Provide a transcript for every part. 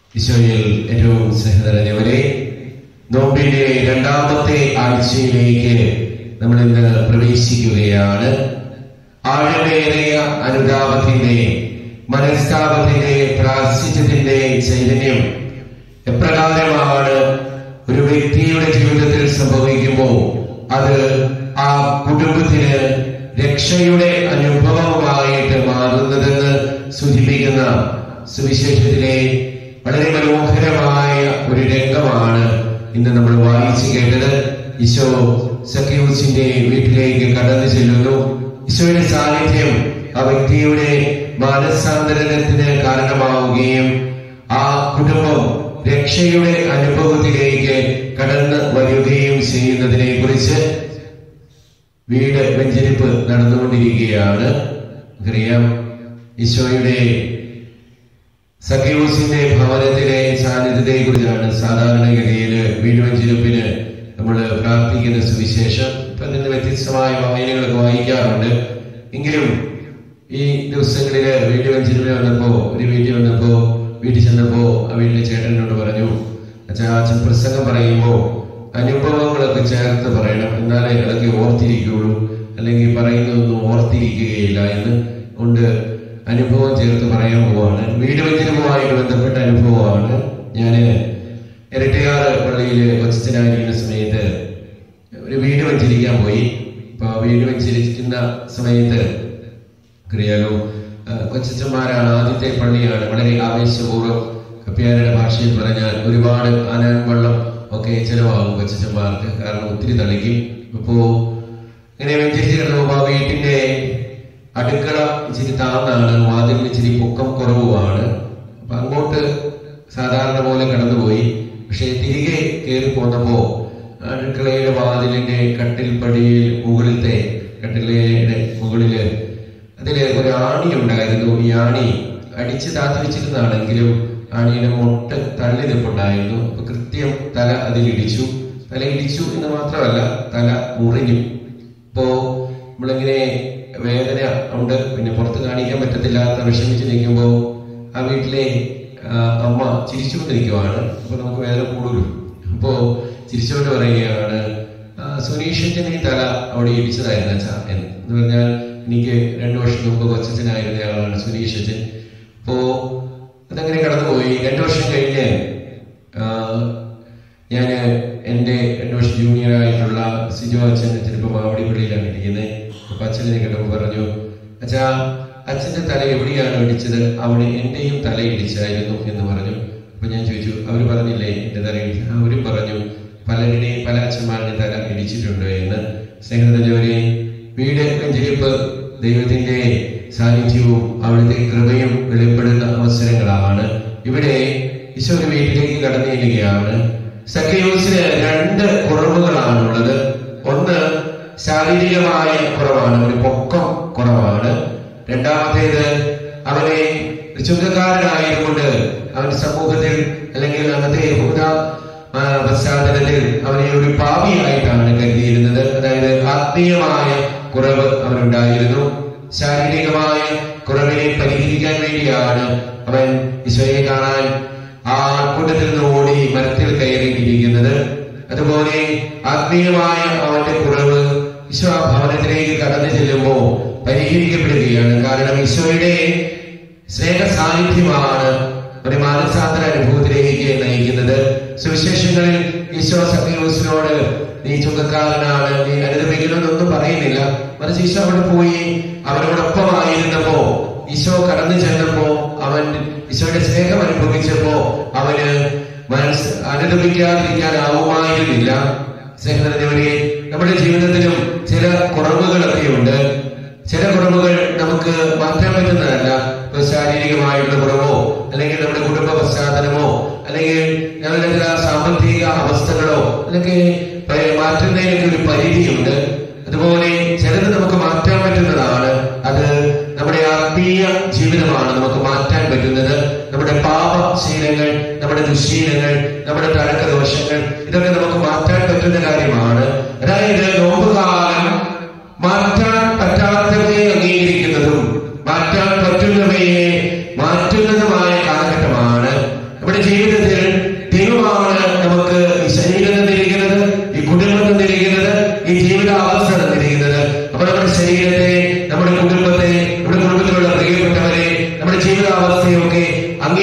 ഈശോയിൽ ഏറ്റവും സ്നേഹനിറഞ്ഞവരെ, നോമ്പിന്റെ രണ്ടാമത്തെ ആഴ്ചയിലേക്ക് നമ്മൾ ഇന്ന് പ്രവേശിക്കുകയാണ്. ആഴമേറിയ അനുതാപത്തിന്റെ, മനസ്താപത്തിന്റെ, പ്രായശ്ചിത്തത്തിന്റെ ചൈതന്യം എപ്രകാരമാണ് ഒരു വ്യക്തിയുടെ ജീവിതത്തിൽ സംഭവിക്കുമ്പോൾ അത് ആ കുടുംബത്തിന് രക്ഷയുടെ അനുഭവമായിട്ട് മാറുന്നതെന്ന് സൂചിപ്പിക്കുന്ന സുവിശേഷത്തിലെ വളരെ മനോഹരമായ ഒരു രംഗമാണ് ഇന്ന് നമ്മൾ വായിച്ചു കേട്ടത്. ഈശോ സക്കീവൂസിന്റെ വീട്ടിലേക്ക് കടന്നു ചെല്ലുന്നു. ഈശോയുടെ സാന്നിധ്യം ആ വ്യക്തിയുടെ മാനസാന്തരത്തിന് കാരണമാവുകയും ആ കുടുംബം രക്ഷയുടെ അനുഭവത്തിലേക്ക് കടന്നു വരികയും ചെയ്യുന്നതിനെ കുറിച്ച് വീട് വെഞ്ചരിപ്പ് നടന്നുകൊണ്ടിരിക്കുകയാണ്. അറിയാം, ഈശോയുടെ സക്കീവൂസിന്റെ ഭവനത്തിലെ സാന്നിധ്യത്തെ കുറിച്ചാണ് സാധാരണഗതിയിൽ വീട് വെഞ്ചരിപ്പിന് നമ്മൾ പ്രാർത്ഥിക്കുന്ന സുവിശേഷം. ഇപ്പൊ അതിന് വ്യത്യസ്തമായ വായനകളൊക്കെ വായിക്കാറുണ്ട്. എങ്കിലും ഈ ദിവസങ്ങളില് വീട് വെഞ്ചരിപ്പിന് വന്നപ്പോ വീട്ടിൽ ചെന്നപ്പോ ആ വീട്ടിലെ ചേട്ടനോട് പറഞ്ഞു, അച്ഛൻ പ്രസംഗം പറയുമ്പോ അനുഭവങ്ങളൊക്കെ ചേർത്ത് പറയണം, എന്നാലേ അതൊക്കെ ഓർത്തിരിക്കുകയുള്ളൂ, അല്ലെങ്കിൽ പറയുന്നതൊന്നും ഓർത്തിരിക്കുകയില്ല എന്ന് കൊണ്ട് അനുഭവം ചേർത്ത് പറയാൻ പോവാണ്. വീട് വെഞ്ചരിപ്പുമായിട്ട് ബന്ധപ്പെട്ട അനുഭവമാണ്. ഞാന് ഇരട്ടയാറ് പള്ളിയില് കൊച്ചനായിരിക്കുന്ന സമയത്ത് ഒരു വീട് വെഞ്ചരിക്കാൻ പോയി. അപ്പൊ വീട് വെഞ്ചരിക്കുന്ന സമയത്ത് അറിയാലോ, കൊച്ചന്മാരാണ്, ആദ്യത്തെ പള്ളിയാണ്. വളരെ ആവേശപൂർവ്വം, കപ്പ്യാരുടെ ഭാഷയിൽ പറഞ്ഞാൽ ഒരുപാട് ആനാൻ വെള്ളം ഒക്കെ ചെലവാകും കൊച്ചന്മാർക്ക്, കാരണം ഒത്തിരി തളിക്കും. അപ്പോ ഇങ്ങനെ വെഞ്ചരിച്ച് കിടന്നപ്പോ ആ വീട്ടിന്റെ അടുക്കള ഇച്ചിരി താന്നാണ്, വാതിലിന് ഇച്ചിരി പൊക്കം കുറവുമാണ്. അപ്പൊ അങ്ങോട്ട് സാധാരണ പോലെ കടന്നുപോയി. പക്ഷെ തിരികെ കയറി പോന്നപ്പോ അടുക്കളയുടെ വാതിലിന്റെ കട്ടിൽപ്പടിയിൽ മുകളിലത്തെ കട്ടിലയുടെ മുകളില് അതില് ഒരു ആണി ഉണ്ടായിരുന്നു. ഈ ആണി അടിച്ച് താത്തി വെച്ചിരുന്നാണെങ്കിലും ആണിയുടെ മൊട്ട് തള്ളി നിൽപ്പുണ്ടായിരുന്നു. അപ്പൊ കൃത്യം തല അതിലിടിച്ചു. തല ഇടിച്ചു എന്ന് മാത്രമല്ല, തല മുറിഞ്ഞു. അപ്പോ നമ്മളിങ്ങനെ വേദന ഉണ്ട്, പിന്നെ പുറത്ത് കാണിക്കാൻ പറ്റത്തില്ലാത്ത വിഷമിച്ച് നിൽക്കുമ്പോൾ ആ വീട്ടിലെ അമ്മ ചിരിച്ചുകൊണ്ടിരിക്കുവാണ്. അപ്പൊ നമുക്ക് വേദന കൂടുതലും. അപ്പോ ചിരിച്ചുകൊണ്ട് പറയുകയാണ്, സുനീഷത്തിന് തല അവിടെ ഇടിച്ചതായിരുന്നു അച്ഛാ എന്ന് പറഞ്ഞാൽ, എനിക്ക് 2 വർഷം മുമ്പ് കൊച്ചനായിരുന്ന ആളാണ് സുനീഷച്ചൻ. അപ്പോ അതങ്ങനെ കടന്നുപോയി. 2 വർഷം കഴിഞ്ഞ് ഞാൻ എൻ്റെ 2 വർഷം ജൂനിയറായിട്ടുള്ള സിജോ അച്ഛൻ ചിലപ്പോൾ മാവടിപ്പള്ളിയിലാണ് ഇരിക്കുന്നത്. അപ്പൊ അച്ഛനെ കേട്ടപ്പോൾ പറഞ്ഞു, അച്ഛാ അച്ഛന്റെ തല എവിടെയാണ് ഇടിച്ചത്? അവിടെ എന്റെയും തല ഇടിച്ചായിരുന്നു എന്ന് പറഞ്ഞു. അപ്പൊ ഞാൻ ചോദിച്ചു, അവര് പറഞ്ഞില്ലേ എന്റെ തല ഇടിച്ചു? അവരും പറഞ്ഞു, പലരുടെയും പല അച്ഛന്മാരുടെയും തല ഇടിച്ചിട്ടുണ്ട് എന്ന്. സ്നേഹത്തിലവരെ, വീട് വെഞ്ചരിപ്പ് ദൈവത്തിന്റെ സാന്നിധ്യവും അവിടുത്തെ കൃപയും വെളിപ്പെടുന്ന അവസരങ്ങളാണ്. ഇവിടെ ഈശോ ഒരു വീട്ടിലേക്ക് കടന്നു ചെല്ലുകയാണ്. സക്കീവൂസിന് 2 കുറവുകളാണുള്ളത്. ഒന്ന് ശാരീരികമായ കുറവാണ്, ഒരു പൊക്കം കുറവാണ്. രണ്ടാമത്തേത്, അവനെ ചുങ്കക്കാരനായതുകൊണ്ട് അവൻ സമൂഹത്തിൽ അല്ലെങ്കിൽ അന്നത്തെ യഹൂദ പശ്ചാത്തലത്തിൽ അവനെ ഒരു പാപിയായിട്ടാണ് കരുതിയിരുന്നത്. അതായത് ആത്മീയമായ കുറവ് അവനുണ്ടായിരുന്നു. ശാരീരികമായ കുറവിനെ പരിഹരിക്കാൻ വേണ്ടിയാണ് അവൻ ഈശോയെ കാണാൻ ആ കൂട്ടത്തിൽ നിന്ന് ഓടി മരത്തിൽ കയറിയിരിക്കുന്നത്. അതുപോലെ ആത്മീയമായ അവന്റെ കുറവ് ഈശോ ആ ഭവനത്തിലേക്ക് കടന്നു ചെല്ലുമ്പോ പരിഹരിക്കപ്പെടുകയാണ്. കാരണം ഈശോയുടെ സ്നേഹ സാന്നിധ്യമാണ് ഒരു മാനസാന്തര അനുഭവത്തിലേക്ക് നയിക്കുന്നത്. സുവിശേഷങ്ങളിൽ ഈശോ സക്കീവൂസിനോട്, നീ ചുങ്കക്കാരനാണ്, നീ അനുദപിക്കണമെന്നൊന്നും പറയുന്നില്ല. മറിച്ച് ഈശോ അവിടെ പോയി അവനോടൊപ്പമായിരുന്നപ്പോ, ഈശോ കടന്നു ചെന്നപ്പോ, അവൻ ഈശോയുടെ സ്നേഹം അനുഭവിച്ചപ്പോ അവന് അനുദപിക്കാതിരിക്കാനാവുമായിരുന്നില്ല. സ്നേഹനിറഞ്ഞവരെ, നമ്മുടെ ജീവിതത്തിലും ചില കുറവുകളൊക്കെ ഉണ്ട്. ചില കുറവുകൾ നമുക്ക് മാറ്റാൻ പറ്റുന്നതല്ല. ഇപ്പൊ ശാരീരികമായുള്ള കുറവോ, അല്ലെങ്കിൽ നമ്മുടെ കുടുംബ പശ്ചാത്തലമോ, അല്ലെങ്കിൽ ഞങ്ങളുടെ ചില സാമ്പത്തിക അവസ്ഥകളോ അല്ലെങ്കിൽ മാറ്റുന്നതിനൊക്കെ ഒരു പരിധിയുണ്ട്. അതുപോലെ ചിലത് നമുക്ക് മാറ്റാൻ പറ്റുന്നതാണ്. അത് നമ്മുടെ ആത്മീയ ജീവിതമാണ് നമുക്ക് മാറ്റാൻ പറ്റുന്നത്. നമ്മുടെ പാപശീലങ്ങൾ, നമ്മുടെ ദുശ്ശീലങ്ങൾ, നമ്മുടെ തഴക്കദോഷങ്ങൾ, ഇതൊക്കെ നമുക്ക് മാറ്റാൻ പറ്റുന്ന കാര്യമാണ്. അതായത് നോമ്പുകാലം മാറ്റാൻ പറ്റാത്തവയെ അംഗീകരിക്കുന്നതും മാറ്റാൻ പറ്റുന്നവയെ മാറ്റുന്നതുമായ കാലഘട്ടമാണ്. നമ്മുടെ ജീവിതം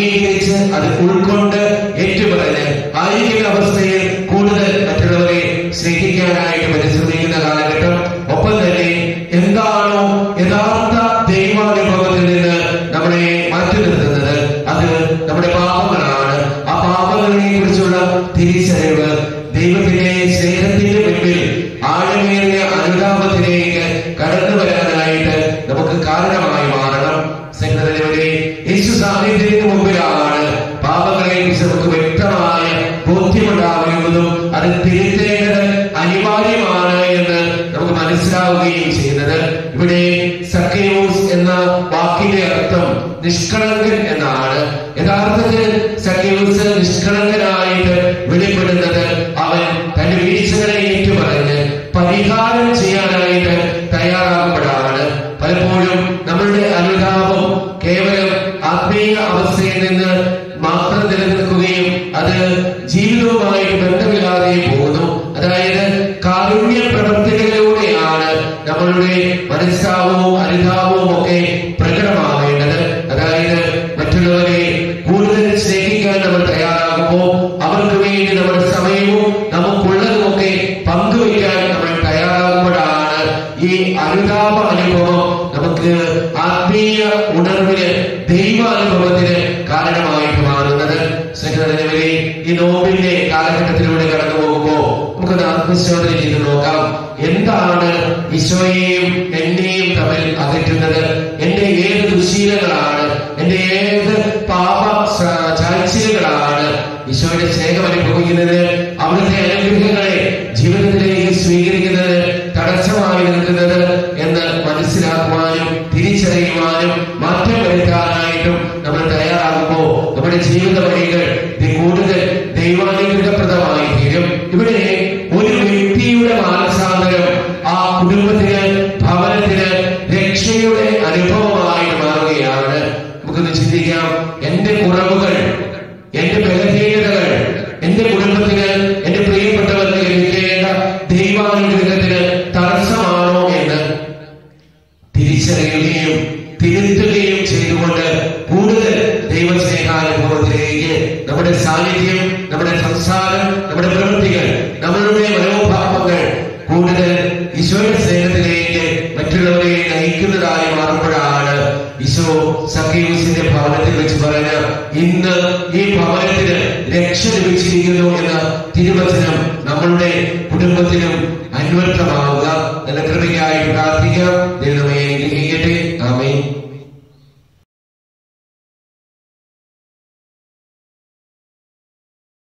അംഗീകരിച്ച് അത് ഉൾക്കൊണ്ട് ഏറ്റുപറഞ്ഞ് ആയിരിക്കുന്ന അവസ്ഥയിൽ കൂടുതൽ മറ്റുള്ളവരെ സ്നേഹിക്കാനായിട്ട് പരിശ്രമിക്കുന്ന കാലഘട്ടം. ഒപ്പം തന്നെ എന്താണോ യഥാർത്ഥ ദൈവാനുഭവത്തിൽ നിന്ന് നമ്മളെ മാറ്റി നിർത്തുന്നത്, അത് നമ്മുടെ പാപങ്ങളാണ്. ആ പാപങ്ങളെ കുറിച്ചുള്ള തിരിച്ചറിവ് ദൈവത്തിന്റെ സ്നേഹത്തിന്റെ മുൻപിൽ ആഴമേറിയ അനുതാപത്തിലേക്ക് കടന്നു വരാനായിട്ട് നമുക്ക് കാരണമായി മാറണം. സഹോദരന്മാരെ, യേശു സാന്നിധ്യത്തിന് മുമ്പിലാണ് പാപങ്ങളെ കുറിച്ച് നമുക്ക് വ്യക്തമായ ബോധ്യമുണ്ടാകുന്നതും അത് തിരുത്തേണ്ടത് അനിവാര്യമാണ് എന്ന് നമുക്ക് മനസ്സിലാവുകയും ചെയ്യുന്നത്. ഇവിടെ സക്കേയൂസ് എന്ന വാക്കിന്റെ അർത്ഥം നിഷ്കളങ്കൻ എന്നാണ്. യഥാർത്ഥത്തിൽ സക്കേയൂസ് നിഷ്കളങ്കനായിട്ട് വെളിപ്പെടുന്നത് അവൻ തന്റെ വീഴ്ചകളെ ഏറ്റുപറഞ്ഞ് പരിഹാരം ചെയ്യാനായിട്ട് തയ്യാറാകുമ്പോഴാണ്. പലപ്പോഴും നമ്മളുടെ അനുതാപം കേവലം ആത്മീയ അവസ്ഥയിൽ നിന്ന് മാത്രം നിലനിൽക്കുകയും അത് ജീവിതവുമായിട്ട് ബന്ധമില്ലാതെ പോകുന്നു. അതായത് കാരുണ്യ പ്രവർത്തികളിലൂടെയാണ് നമ്മളുടെ മനസ്താപവും അനുതാപവും ഒക്കെ പ്രകടമാവേണ്ടത്. അതായത് മറ്റുള്ളവരെ കൂടുതൽ സ്നേഹിക്കാൻ നമ്മൾ തയ്യാറാകുമ്പോൾ അവർക്ക് വേണ്ടി നമ്മുടെ സമയവും നമുക്കുള്ളതുമൊക്കെ പങ്കുവയ്ക്കാൻ നമ്മൾ തയ്യാറാകുമ്പോഴാണ് ഈ അനുതാപ അനുഭവം നമുക്ക് ആത്മീയ ഉണർവിന്, ദൈവാനുഭവത്തിന് കാരണമായിട്ട് മാറുന്നത്. സഹോദരന്മാരെ, ഈ നോമ്പിന്റെ കാലഘട്ടത്തിലൂടെ കടന്നു പോകുമ്പോൾ നമുക്കൊന്ന് ആത്മശോധന ചെയ്ത് നോക്കാം. എന്താണ് ഈശോയെയും എന്നെയും തമ്മിൽ അകറ്റുന്നത്? എന്റെ ഏത് ദുശീലങ്ങളാണ്, എന്റെ ഏത് പാപ ചാഴ്ചകളാണ് ഈശോയുടെ സ്നേഹം അനുഭവിക്കുന്നത്, അവിടുത്തെ അനുഗ്രഹങ്ങളെ ജീവിതത്തിലേക്ക് സ്വീകരിക്കുന്നത് തടസ്സമായി നിൽക്കുന്നത് എന്ന് മനസ്സിലാക്കുവാനും തിരിച്ചറിയുവാനും മാറ്റം വരുത്താനായിട്ടും നമ്മൾ തയ്യാറാകുമ്പോൾ നമ്മുടെ ജീവിത വഴികൾ കൂടുതൽ ദൈവാനുഗ്രഹപ്രദമായി തീരും. ഇവിടെ ഒരു വ്യക്തിയുടെ മാനസാന്തരം ആ കുടുംബത്തിന്, ഭവനത്തിന് രക്ഷയുടെ അനുഭവമായി മാറുകയാണ്. നമുക്കൊന്ന് ചിന്തിക്കാം. എന്റെ കുറവുകൾ, എന്റെ ബലഹീനതകൾ എന്റെ കുടുംബത്തിന്, എന്റെ പ്രിയപ്പെട്ടവർക്ക് ലഭിക്കേണ്ട ദൈവാനുഗ്രഹത്തിന് തടസ്സമാണോ എന്ന് തിരിച്ചറിയുകയും തിരുത്തുകയും ചെയ്തുകൊണ്ട് കൂടുതൽ ദൈവസ്നേഹാനുഭവത്തിലേക്ക് നമ്മുടെ സാന്നിധ്യം, നമ്മുടെ സംസാരം, നമ്മുടെ പ്രവൃത്തികൾ, നമ്മളുടെ മനോഭാവങ്ങൾ കൂടുതൽ ഈശോയുടെ സ്നേഹത്തിലേക്ക് മറ്റുള്ളവരെ നയിക്കുന്നതായി മാറുമ്പോഴാണ് ഈശോ സക്കേയൂസിന്റെ ഭവനത്തിൽ വെച്ച് പറഞ്ഞ ഇന്ന് ഈ ഭവനത്തിന് രക്ഷ ലഭിച്ചിരിക്കുന്നു എന്ന തിരുവചനം നമ്മളുടെ കുടുംബത്തിനും അന്വർത്ഥമാവുക. നല്ല കൃപയായി പ്രാർത്ഥിക്കാം.